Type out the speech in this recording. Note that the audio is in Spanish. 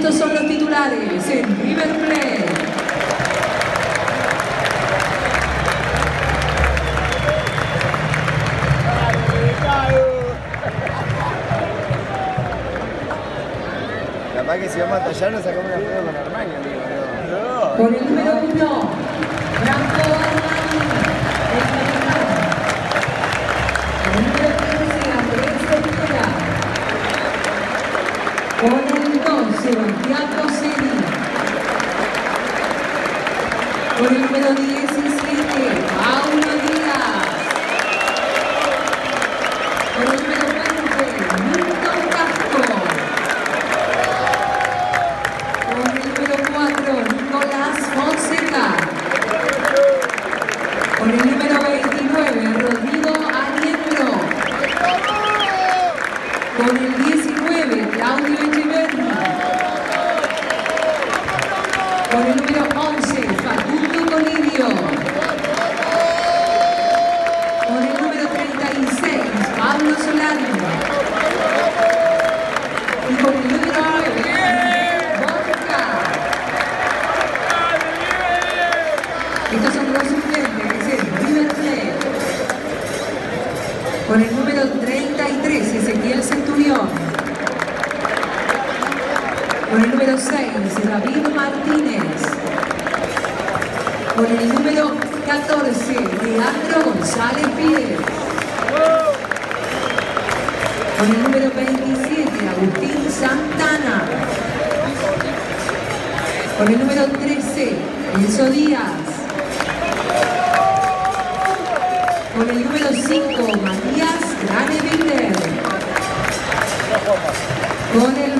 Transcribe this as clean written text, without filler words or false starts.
estos son los titulares en River Plate. Capaz que si vamos a tallar nos sacamos una foto con Armani, amigo. No. Con el número 1, Franco Armani, el mexicano. Con el número 15, Andrés Rivera. Con el 2, Sebastián Rosselli. Con el número 17, Paulo Díaz. Con el número 20, Milton Castro. Con el número 4, Nicolás Fonseca. Con el número 29, Rodrigo Aliendro. Con el 19, Claudio Echeverri. Con el número 11, Facundo Colidio. Con el número 36, Pablo Solari. Y con el número 9, Borja. Estos son los suplentes de River Plate. Con el número 33, Ezequiel Centurión. Con el número 6, David Martínez. Con el número 14, Leandro González Pires. Con el número 27, Agustín Santana. Con el número 13, Enzo Díaz. Con el número 5, Matías Graneviller. Con el